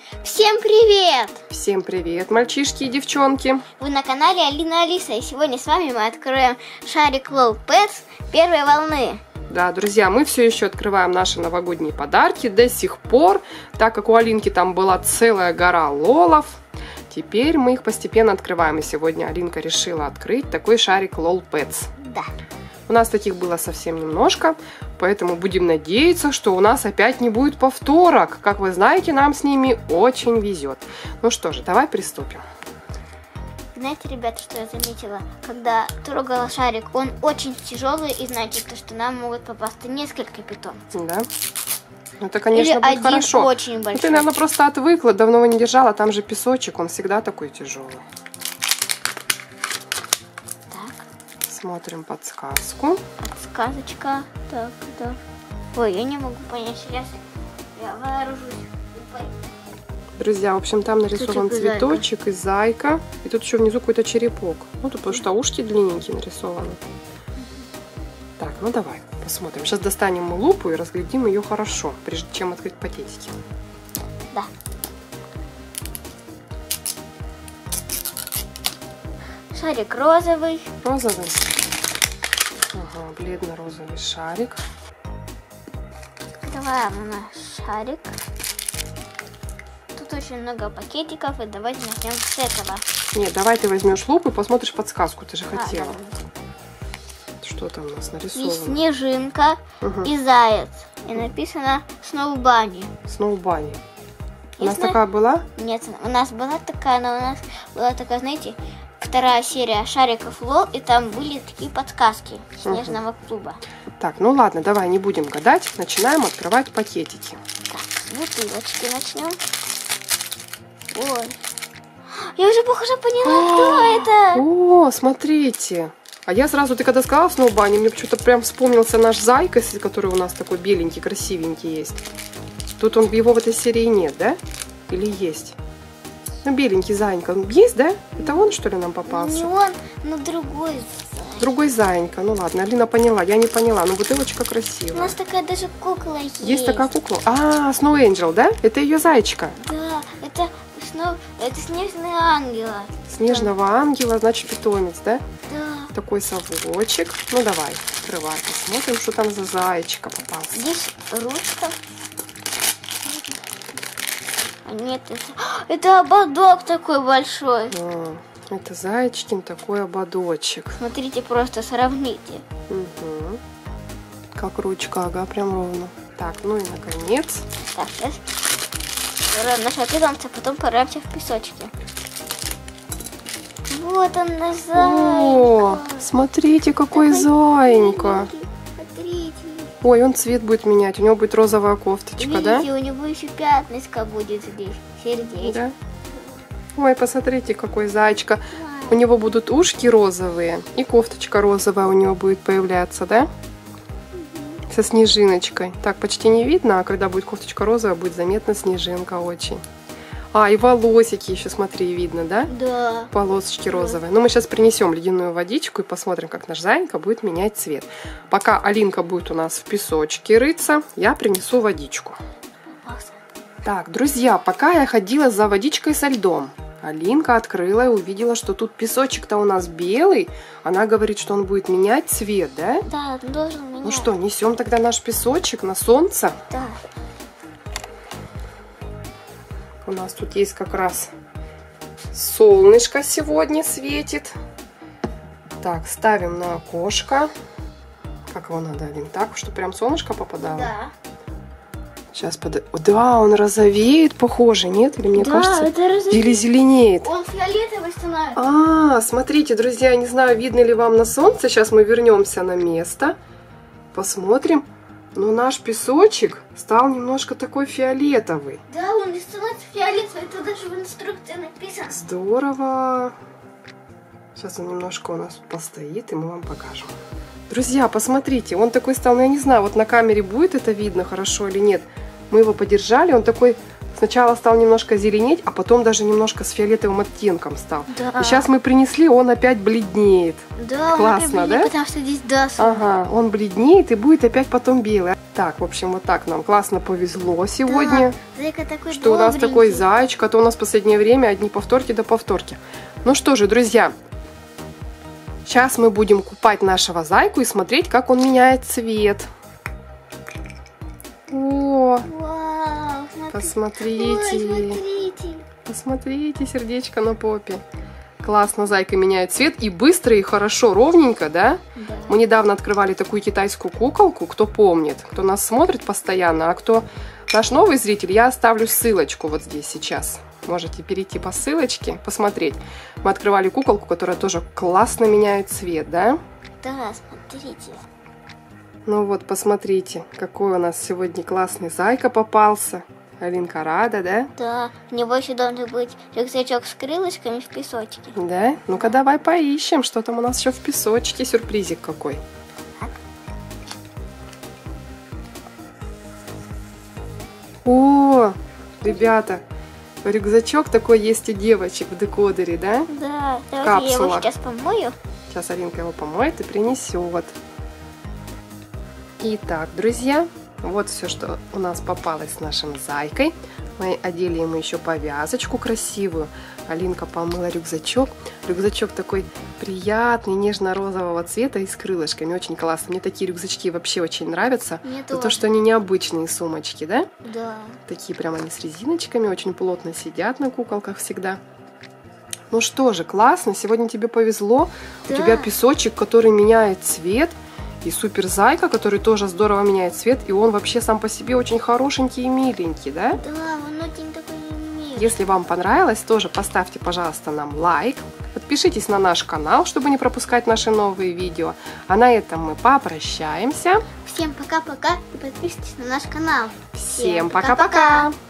Всем привет! Всем привет, мальчишки и девчонки! Вы на канале Алина Алиса, и сегодня с вами мы откроем шарик LOL Pets первой волны. Да, друзья, мы все еще открываем наши новогодние подарки до сих пор, так как у Алинки там была целая гора лолов. Теперь мы их постепенно открываем, и сегодня Алинка решила открыть такой шарик LOL Pets. Да. У нас таких было совсем немножко, поэтому будем надеяться, что у нас опять не будет повторок. Как вы знаете, нам с ними очень везет. Ну что же, давай приступим. Знаете, ребята, что я заметила? Когда трогала шарик, он очень тяжелый, и значит, что нам могут попасться несколько питомцев. Да. Это, конечно, или будет один хорошо. очень большой. Ты, наверное, просто отвыкла, давно его не держала, там же песочек, он всегда такой тяжелый. Смотрим подсказку. Подсказочка. Так, да. Ой, я не могу понять. Сейчас я вооружусь. Друзья, в общем, там нарисован цветочек и зайка. И тут еще внизу какой-то черепок. Ну, тут потому что ушки длинненькие нарисованы. Так, ну давай посмотрим. Сейчас достанем мы лупу и разглядим ее хорошо, прежде чем открыть пакетики. Да. Шарик розовый. Розовый. Ага, бледно-розовый шарик. Открываем у нас шарик. Тут очень много пакетиков, и давайте начнем с этого. Нет, давай ты возьмешь лупу и посмотришь подсказку, ты же хотела. Да. Что там у нас нарисовано? И снежинка, и заяц. И написано Snow Bunny. Snow Bunny. У нас такая была? Нет, у нас была такая, но у нас была такая, знаете, вторая серия шариков LOL, и там были такие подсказки снежного клуба. Так, ну ладно, давай не будем гадать, начинаем открывать пакетики. Так, с бутылочки начнем. Ой, я уже похоже поняла, кто это. О, смотрите. А я сразу, ты когда сказала Snow Bunny, мне почему-то прям вспомнился наш зайка, который у нас такой беленький, красивенький есть. Тут его в этой серии нет, да? Или есть? Ну, беленький зайка. Он есть, да? Это он, что ли, нам попался? Не он, но другой зайка. Другой зайка. Ну ладно, Алина поняла. Я не поняла, но бутылочка красивая. У нас такая даже кукла есть. Есть такая кукла? А, Snow Angel, да? Это ее зайчика. Да, это снежный ангел. Снежного ангела, значит, питомец, да? Да. Такой совочек. Ну давай, открывай, посмотрим, что там за зайчика попался. Здесь ручка. Нет, это ободок такой большой. Это зайчикин такой ободочек. Смотрите, просто сравните. Угу. Как ручка, ага, прям ровно. Так, ну и наконец. Так, сейчас нашего питомца, потом поравимся в песочке. Вот он наш зайка. О, смотрите, какой зайка. Смотрите. Ой, он цвет будет менять, у него будет розовая кофточка, видите, да? у него еще пятнышко будет здесь, сердечко. Да? Ой, посмотрите, какой зайчика. У него будут ушки розовые, и кофточка розовая у него будет появляться, да? Со снежиночкой. Так, почти не видно, а когда будет кофточка розовая, будет заметна снежинка очень. А, и волосики еще, смотри, видно, да? Да. Полосочки розовые. Ну, мы сейчас принесем ледяную водичку и посмотрим, как наш зайка будет менять цвет. Пока Алинка будет у нас в песочке рыться, я принесу водичку. Так, друзья, пока я ходила за водичкой со льдом, Алинка открыла и увидела, что тут песочек-то у нас белый. Она говорит, что он будет менять цвет, да? Да, он должен менять. Ну что, несем тогда наш песочек на солнце? Да. У нас тут есть как раз солнышко сегодня светит. Так, ставим на окошко. Как его надо, Алин? Так, что прям солнышко попадало? Да. Сейчас да, он розовеет, похоже, нет? Или мне кажется, или зеленеет. Он фиолетовый становится. А, смотрите, друзья, не знаю, видно ли вам на солнце. Сейчас мы вернемся на место. Посмотрим. Но наш песочек стал немножко такой фиолетовый. Да, он не становится фиолетовый, это даже в инструкции написано. Здорово. Сейчас он немножко у нас постоит, и мы вам покажем. Друзья, посмотрите, он такой стал, ну я не знаю, вот на камере будет это видно хорошо или нет. Мы его подержали, он такой Сначала стал немножко зеленеть, а потом даже немножко с фиолетовым оттенком стал. Да. И сейчас мы принесли, он опять бледнеет. Да, Классно, да? Потому что здесь доску. Ага, он бледнеет и будет опять потом белый. Так, в общем, вот так нам классно повезло сегодня. Да, зайка такой что у нас добренький. такой зайчик, а то у нас в последнее время одни повторки да повторки. Ну что же, друзья, сейчас мы будем купать нашего зайку и смотреть, как он меняет цвет. О, Вау, посмотрите. Ой, смотрите. Посмотрите, сердечко на попе. Классно зайка меняет цвет и быстро, и хорошо, ровненько, да? Да. Мы недавно открывали такую китайскую куколку, кто помнит, кто нас смотрит постоянно, а кто наш новый зритель, я оставлю ссылочку вот здесь сейчас. Можете перейти по ссылочке, посмотреть. Мы открывали куколку, которая тоже классно меняет цвет, да? Да, смотрите. Ну вот, посмотрите, какой у нас сегодня классный зайка попался. Алинка рада, да? Да, у него еще должен быть рюкзачок с крылышками в песочке. Да? Ну-ка давай поищем, что там у нас еще в песочке, сюрпризик какой. О, ребята, рюкзачок такой есть у девочек в декодере, да? Да, давайте я его Капсула. сейчас помою. Сейчас Алинка его помоет и принесет. Итак, друзья, вот все, что у нас попалось с нашим зайкой. Мы одели ему еще повязочку красивую. Алинка помыла рюкзачок. Рюкзачок такой приятный, нежно-розового цвета и с крылышками. Очень классно. Мне такие рюкзачки вообще очень нравятся. Мне За то, тоже. что они необычные сумочки, да? Да. Такие прям они с резиночками, очень плотно сидят на куколках всегда. Ну что же, классно, сегодня тебе повезло. Да. У тебя песочек, который меняет цвет. И супер зайка, который тоже здорово меняет цвет. И он вообще сам по себе очень хорошенький и миленький, да? Да, он очень такой милый. Если вам понравилось, тоже поставьте, пожалуйста, нам лайк. Подпишитесь на наш канал, чтобы не пропускать наши новые видео. А на этом мы попрощаемся. Всем пока-пока и подписывайтесь на наш канал. Всем пока-пока!